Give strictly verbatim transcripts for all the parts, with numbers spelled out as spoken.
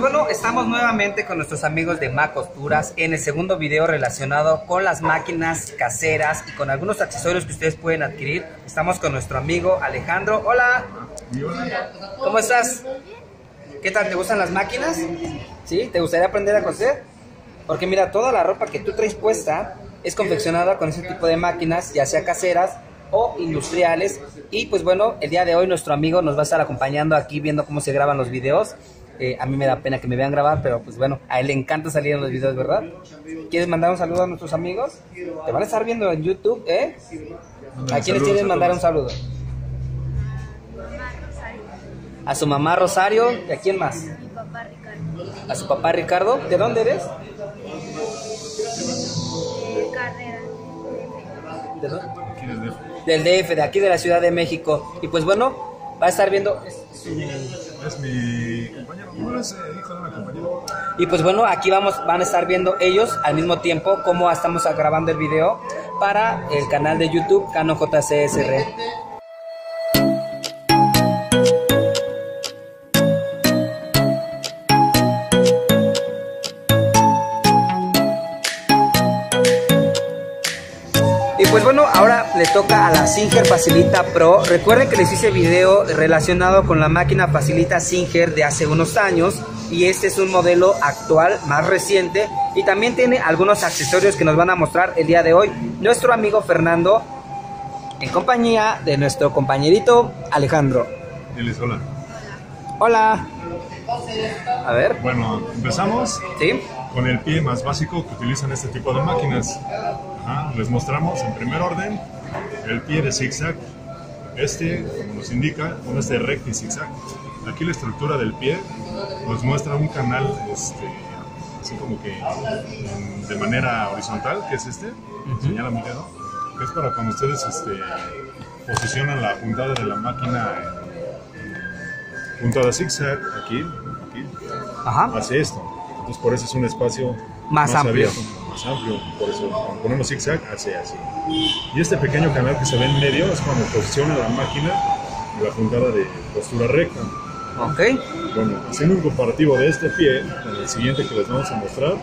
bueno, estamos nuevamente con nuestros amigos de Ma Costuras en el segundo video relacionado con las máquinas caseras y con algunos accesorios que ustedes pueden adquirir. Estamos con nuestro amigo Alejandro. Hola. ¿Cómo estás? ¿Qué tal? ¿Te gustan las máquinas? ¿Sí? ¿Te gustaría aprender a coser? Porque mira, toda la ropa que tú traes puesta es confeccionada con ese tipo de máquinas, ya sea caseras o industriales. Y pues bueno, el día de hoy nuestro amigo nos va a estar acompañando aquí viendo cómo se graban los videos. Eh, a mí me da pena que me vean grabar, pero pues bueno, a él le encanta salir en los videos, ¿verdad? ¿Quieres mandar un saludo a nuestros amigos? Te van a estar viendo en YouTube, ¿eh? ¿A quiénes quieres mandar un saludo? A su mamá Rosario. ¿Y a quién más? A su papá Ricardo. ¿De dónde eres? ¿De dónde? Del D F, de aquí de la Ciudad de México. Y pues bueno, va a estar viendo... Es mi compañero, no es hijo de una compañera. Y pues bueno, aquí vamos, van a estar viendo ellos al mismo tiempo cómo estamos grabando el video para el canal de YouTube Canon J C S R. Y pues bueno, ahora le toca a la Singer Facilita Pro. Recuerden que les hice video relacionado con la máquina Facilita Singer de hace unos años. Y este es un modelo actual, más reciente. Y también tiene algunos accesorios que nos van a mostrar el día de hoy nuestro amigo Fernando, en compañía de nuestro compañerito Alejandro. Diles hola. Hola. A ver. Bueno, empezamos ¿Sí? con el pie más básico que utilizan este tipo de máquinas. Ajá, les mostramos en primer orden el pie de zigzag. Este, como nos indica, bueno, este recto y zigzag. Aquí la estructura del pie nos muestra un canal, este, así como que en, de manera horizontal, que es este, uh-huh. Señala mi dedo, que es para cuando ustedes este, posicionan la puntada de la máquina en puntada zigzag, aquí, aquí, Ajá. hace esto. Entonces por eso es un espacio más, más amplio. abierto, más amplio, por eso cuando ponemos zigzag hace así. Y este pequeño canal que se ve en medio es cuando posiciona la máquina en la puntada de postura recta. Ok. Bueno, haciendo un comparativo de este pie con el siguiente que les vamos a mostrar,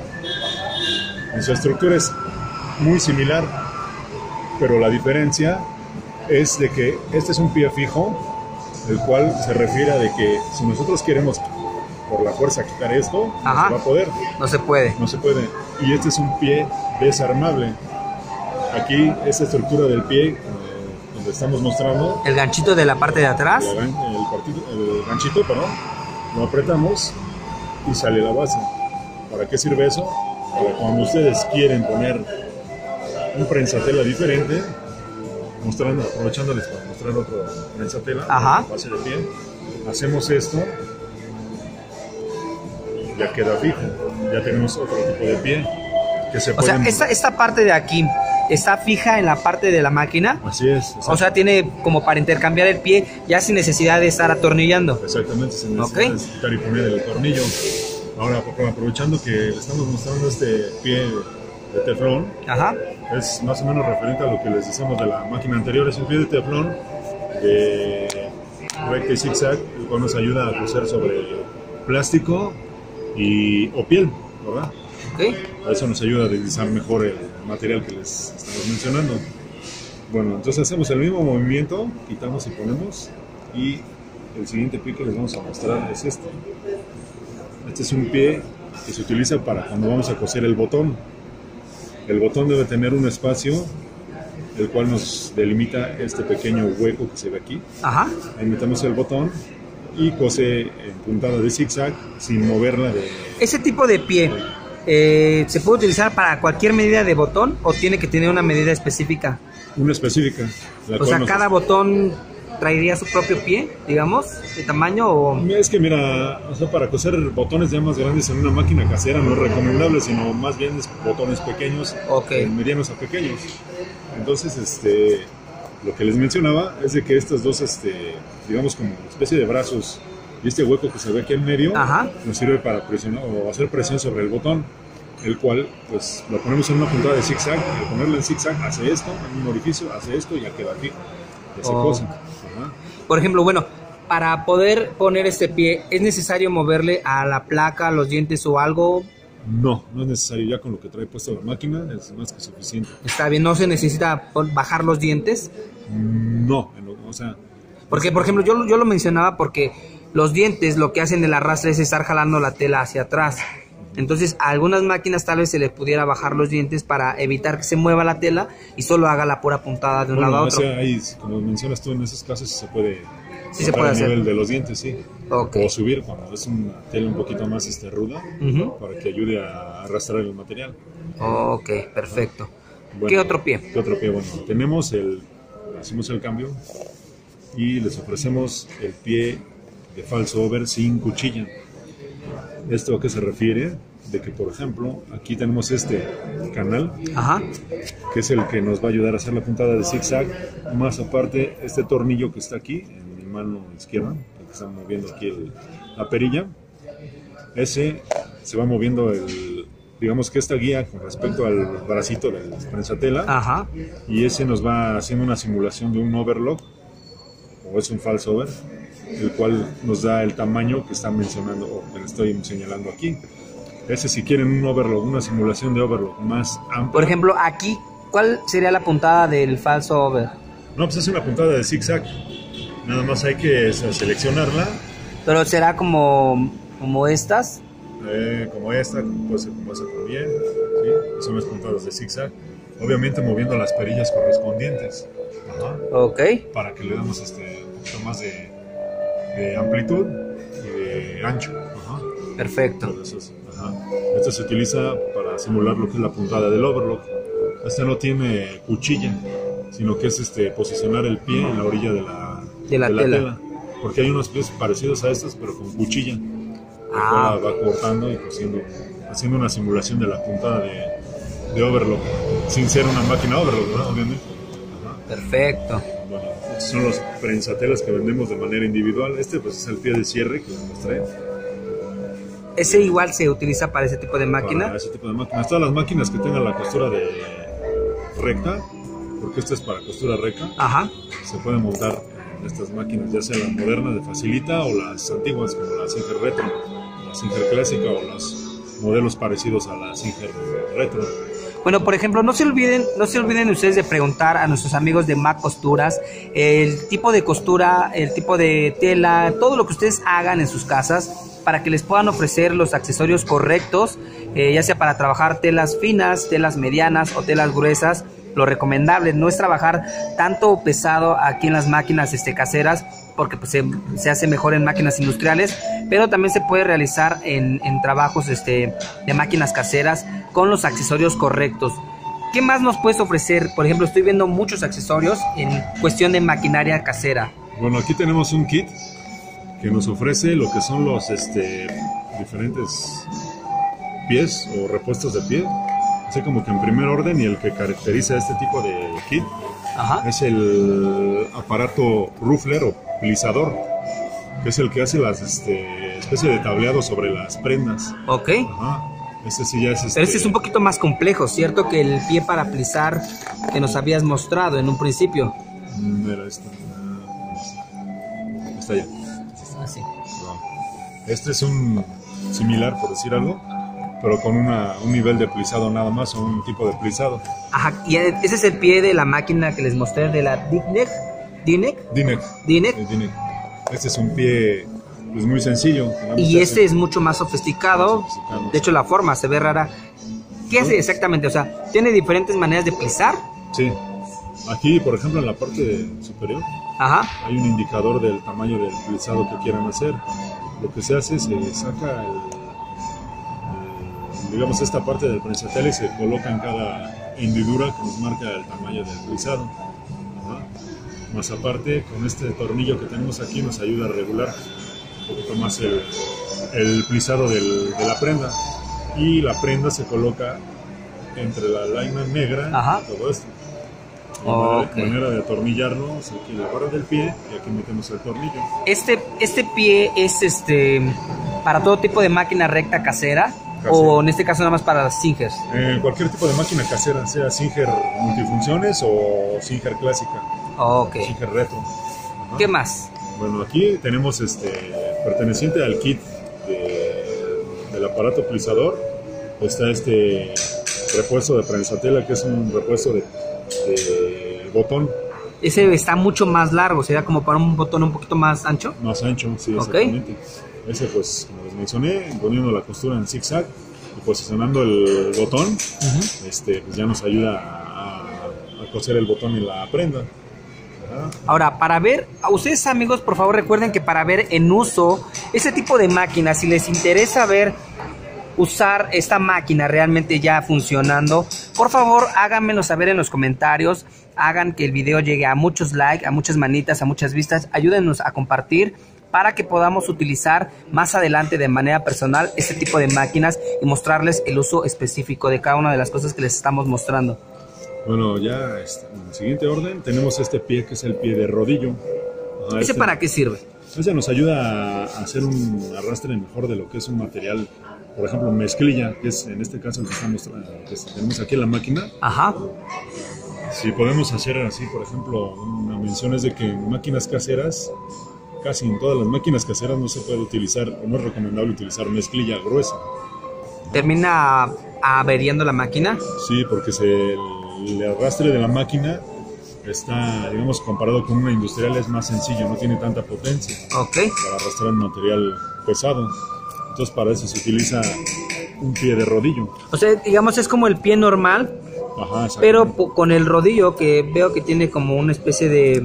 en su estructura es muy similar, pero la diferencia es de que este es un pie fijo, el cual se refiere a de que si nosotros queremos por la fuerza quitar esto, Ajá. no se va a poder. No se puede. No se puede. Y este es un pie desarmable. Aquí, esta estructura del pie, eh, donde estamos mostrando... El ganchito de la parte de atrás. El, el, partito, el ganchito, perdón. Lo apretamos y sale la base. ¿Para qué sirve eso? Para cuando ustedes quieren poner un prensatela diferente, mostrando, aprovechándoles para mostrar otro prensatela, Ajá. base de pie, hacemos esto. Ya queda fijo, ya tenemos otro tipo de pie que se O sea, pueden... esta, esta parte de aquí está fija en la parte de la máquina. Así es. Exacto. O sea, tiene como para intercambiar el pie ya sin necesidad de estar atornillando. Exactamente, sin necesitar okay. quitar y poner el tornillo. Ahora, aprovechando que le estamos mostrando este pie de teflón, Ajá. es más o menos referente a lo que les decíamos de la máquina anterior. Es un pie de teflón de recta y zigzag, el cual nos ayuda a coser sobre plástico y, o piel, ¿verdad? Okay. A eso nos ayuda a deslizar mejor el material que les estamos mencionando. Bueno, entonces hacemos el mismo movimiento, quitamos y ponemos, y el siguiente pie que les vamos a mostrar es este. Este es un pie que se utiliza para cuando vamos a coser el botón. El botón debe tener un espacio, el cual nos delimita este pequeño hueco que se ve aquí. Ajá. Ahí metemos el botón y cose en puntada de zigzag sin moverla de... Ese tipo de pie, eh, ¿se puede utilizar para cualquier medida de botón o tiene que tener una medida específica? Una específica. La O sea, nos... cada botón traería su propio pie, digamos, de tamaño o... Es que mira, o sea, para coser botones ya más grandes en una máquina casera no es recomendable, sino más bien botones pequeños, okay. medianos a pequeños. Entonces, este... lo que les mencionaba es de que estos dos, este, digamos como una especie de brazos y este hueco que se ve aquí en medio, Ajá. nos sirve para presionar o hacer presión sobre el botón, el cual pues lo ponemos en una puntada de zigzag. Al ponerlo en zigzag hace esto, en un orificio hace esto y ya queda fijo, ya se oh. cosa. Ajá. Por ejemplo, bueno, para poder poner este pie, ¿es necesario moverle a la placa, los dientes o algo? No, no es necesario. Ya con lo que trae puesto la máquina es más que suficiente. Está bien, ¿no se necesita bajar los dientes? No, o sea... Porque, por ejemplo, yo, yo lo mencionaba porque los dientes lo que hacen el arrastre es estar jalando la tela hacia atrás. Entonces, a algunas máquinas tal vez se les pudiera bajar los dientes para evitar que se mueva la tela y solo haga la pura puntada de un bueno, lado a otro. Ese, ahí, como mencionas tú, en esos casos se puede... Sí se puede el hacer. nivel de los dientes, sí. Okay. O subir cuando es una tela un poquito más este, ruda, uh-huh, para que ayude a arrastrar el material. Ok, perfecto. Bueno, ¿qué otro pie? ¿Qué otro pie? Bueno, tenemos el... Hacemos el cambio y les ofrecemos el pie de falso over sin cuchilla. ¿Esto a qué se refiere? De que, por ejemplo, aquí tenemos este canal, ajá, que es el que nos va a ayudar a hacer la puntada de zigzag, más aparte este tornillo que está aquí en mi mano izquierda, el que está moviendo aquí el, la perilla, ese se va moviendo el, digamos que esta guía con respecto al bracito del prensatela, ajá, y ese nos va haciendo una simulación de un overlock, o es un false over, el cual nos da el tamaño que están mencionando, o que le estoy señalando aquí. Ese, si quieren un overlock, una simulación de overlock más amplia. Por ejemplo, aquí, ¿cuál sería la puntada del falso over? No, pues es una puntada de zigzag. Nada más hay que seleccionarla. Pero será como, como estas. Eh, como esta, puede ser como esa también. ¿Sí? Son las puntadas de zigzag. Obviamente moviendo las perillas correspondientes. Ajá. Ok. Para que le damos este, un poquito más de, de amplitud y de ancho. Ajá. Perfecto. Entonces, ajá. Esto se utiliza para simular lo que es la puntada del overlock. Este no tiene cuchilla, sino que es este, posicionar el pie en la orilla de la, de la, de la tela. tela. Porque hay unos pies parecidos a estos, pero con cuchilla. Ah. Va, va cortando y cosiendo, haciendo una simulación de la puntada de, de overlock, sin ser una máquina overlock, ¿no? Obviamente. Ajá. Perfecto. Bueno, estos son los prensatelas que vendemos de manera individual. Este pues es el pie de cierre que nos trae. ¿Ese igual se utiliza para ese tipo de máquina? Para ese tipo de máquinas. Todas las máquinas que tengan la costura de recta, porque esta es para costura recta, ajá, se pueden montar en estas máquinas, ya sea las modernas de Facilita o las antiguas como la Singer Retro, la Singer Clásica o los modelos parecidos a la Singer Retro. Bueno, por ejemplo, no se olviden, no se olviden ustedes de preguntar a nuestros amigos de Mac Costuras el tipo de costura, el tipo de tela, todo lo que ustedes hagan en sus casas para que les puedan ofrecer los accesorios correctos, eh, ya sea para trabajar telas finas, telas medianas o telas gruesas. Lo recomendable no es trabajar tanto pesado aquí en las máquinas este, caseras, porque pues, se, se hace mejor en máquinas industriales, pero también se puede realizar en, en trabajos este, de máquinas caseras con los accesorios correctos. ¿Qué más nos puedes ofrecer? Por ejemplo, estoy viendo muchos accesorios en cuestión de maquinaria casera. Bueno, aquí tenemos un kit que nos ofrece lo que son los este, diferentes pies o repuestos de pie, así como que en primer orden, y el que caracteriza este tipo de kit, ajá, es el aparato ruffler o plisador, que es el que hace las este, especie de tableado sobre las prendas. Ok. Ajá. Este sí ya es este... Pero este es un poquito más complejo, ¿cierto? Que el pie para plisar que nos habías mostrado en un principio. Mira, esta, esta ya. Así. No. Este es un similar, por decir algo, pero con una, un nivel de plisado nada más, o un tipo de plisado. Ajá, y ese es el pie de la máquina que les mostré de la Dinec. ¿Dinec? Dinec. Dinec. Dinec. Este es un pie pues muy sencillo. Y este es mucho más sofisticado. más sofisticado. De hecho, la forma se ve rara. ¿Qué hace exactamente? O sea, ¿tiene diferentes maneras de plisar? Sí. Aquí, por ejemplo, en la parte superior, ajá, hay un indicador del tamaño del plisado que quieran hacer. Lo que se hace es se saca el, el, digamos, esta parte del prensatela y se coloca en cada hendidura que nos marca el tamaño del plisado. Ajá. Más aparte, con este tornillo que tenemos aquí nos ayuda a regular un poquito más el, el plisado del, de la prenda. Y la prenda se coloca entre la laina negra, ajá, y todo esto. Oh, manera, okay. manera de atornillarnos aquí en la barra del pie, y aquí metemos el tornillo. Este, este pie es este para todo tipo de máquina recta casera, casera. O en este caso nada más para las Singers. Eh, cualquier tipo de máquina casera, sea Singer multifunciones o Singer clásica. Oh, okay. Singer retro. Ajá. ¿Qué más? Bueno, aquí tenemos este perteneciente al kit de, del aparato pulsador. Está este repuesto de prensatela, que es un repuesto de, de botón. Ese está mucho más largo, sería como para un botón un poquito más ancho. Más ancho, sí, Okay. exactamente. Ese, pues, como les mencioné, poniendo la costura en zigzag y posicionando el botón, uh-huh. este, pues ya nos ayuda a, a coser el botón en la prenda. Ajá. Ahora, para ver, a ustedes amigos, por favor recuerden que para ver en uso ese tipo de máquinas, si les interesa ver usar esta máquina realmente ya funcionando, por favor háganmelo saber en los comentarios, hagan que el video llegue a muchos likes, a muchas manitas, a muchas vistas, ayúdenos a compartir para que podamos utilizar más adelante de manera personal este tipo de máquinas y mostrarles el uso específico de cada una de las cosas que les estamos mostrando. Bueno, ya este, en el siguiente orden tenemos este pie, que es el pie de rodillo. Ajá, ¿ese este, para qué sirve? Ese nos ayuda a hacer un arrastre mejor de lo que es un material. Por ejemplo, mezclilla, que es en este caso el que, estamos, que tenemos aquí en la máquina. Ajá. Si podemos hacer así, por ejemplo, una mención es de que en máquinas caseras, casi en todas las máquinas caseras no se puede utilizar, o no es recomendable utilizar mezclilla gruesa. ¿Termina averiando la máquina? Sí, porque se, el, el arrastre de la máquina está, digamos, comparado con una industrial es más sencillo, no tiene tanta potencia. Ok. Para arrastrar material pesado. Entonces para eso se utiliza un pie de rodillo. O sea, digamos es como el pie normal. Ajá, pero con el rodillo que veo que tiene como una especie de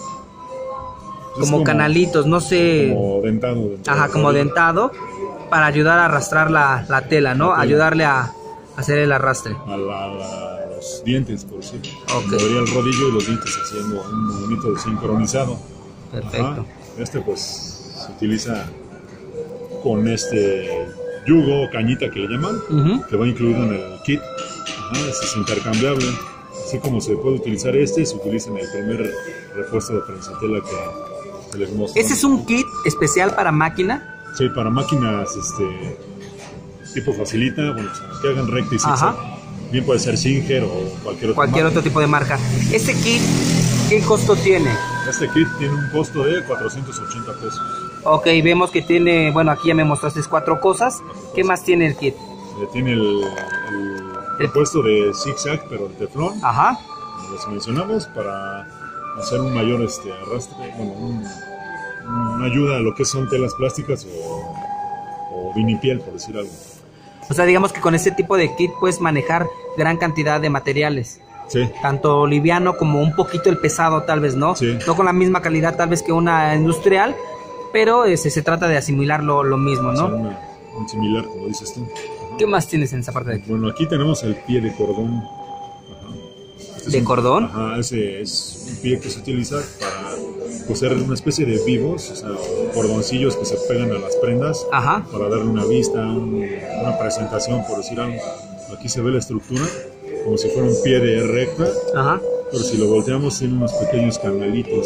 como, como canalitos, no sé, como dentado, dentado ajá, como rodillo. Dentado para ayudar a arrastrar la, la tela, ¿no? La tela. Ayudarle a hacer el arrastre a, la, a los dientes, por decirlo. Okay. Movería el rodillo y los dientes haciendo un movimiento sincronizado. Perfecto. Ajá. Este pues se utiliza con este yugo o cañita que le llaman, uh-huh. que va incluido en el kit. Ajá, este es intercambiable, así como se puede utilizar este, se utiliza en el primer repuesto de prensatela que, que les muestro. ¿Ese es un kit especial para máquina? Sí, para máquinas este, tipo facilita, bueno, o sea, que hagan recta y zigzag. Bien puede ser Singer o cualquier otro Cualquier otro tipo de marca. ¿Este kit qué costo tiene? Este kit tiene un costo de cuatrocientos ochenta pesos. Ok, vemos que tiene, bueno, aquí ya me mostraste cuatro cosas. ¿Qué más tiene el kit? Eh, tiene el, el repuesto de zigzag, pero de teflón. Ajá. Los mencionamos para hacer un mayor este, arrastre, bueno, un, una ayuda a lo que son telas plásticas o, o vinipiel, por decir algo. O sea, digamos que con este tipo de kit puedes manejar gran cantidad de materiales. Sí. Tanto liviano como un poquito el pesado, tal vez, ¿no? Sí. No con la misma calidad, tal vez, que una industrial, pero este, se trata de asimilar lo, lo mismo, ¿no? Sí, una, un similar, como dices tú. Ajá. ¿Qué más tienes en esa parte de aquí? Bueno, aquí tenemos el pie de cordón. Ajá. Este ¿De un, cordón? Ajá, ese es un pie que se utiliza para coser una especie de vivos, o sea, cordoncillos que se pegan a las prendas. Ajá. Para darle una vista, un, una presentación, por decir algo. Aquí se ve la estructura como si fuera un pie de recta. Ajá. Pero si lo volteamos tiene unos pequeños canalitos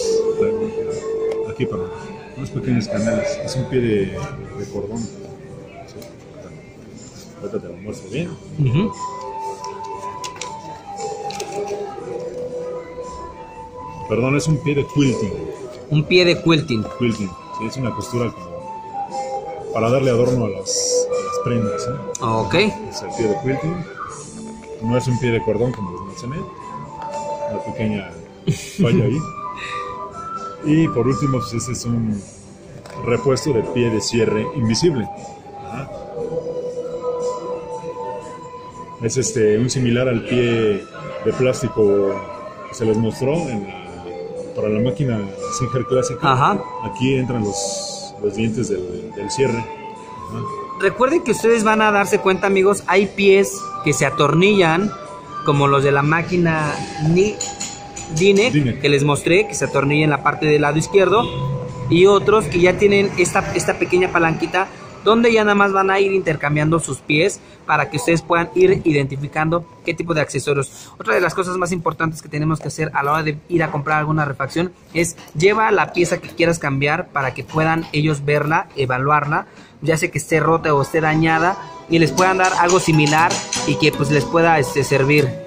aquí, para unos pequeños canales. Es un pie de, de cordón. ¿Sí? Ahorita te lo muestro bien. Uh-huh. Perdón, es un pie de quilting. Un pie de quilting. Quilting, sí, es una costura como para darle adorno a las, a las prendas. ¿Eh? Ok. Es el pie de quilting. No es un pie de cordón como les mencioné. Una pequeña falla ahí. Y por último, pues este es un repuesto de pie de cierre invisible. Ajá. Es este, un similar al pie de plástico que se les mostró en la, para la máquina Singer clásica. Ajá. Aquí entran los, los dientes del, del cierre. Ajá. Recuerden que ustedes van a darse cuenta, amigos, hay pies que se atornillan, como los de la máquina Dinec, Dinec, que les mostré, que se atornilla en la parte del lado izquierdo, y otros que ya tienen esta, esta pequeña palanquita, donde ya nada más van a ir intercambiando sus pies para que ustedes puedan ir identificando qué tipo de accesorios. Otra de las cosas más importantes que tenemos que hacer a la hora de ir a comprar alguna refacción es lleva la pieza que quieras cambiar para que puedan ellos verla, evaluarla, ya sea que esté rota o esté dañada, y les puedan dar algo similar y que pues les pueda este, servir.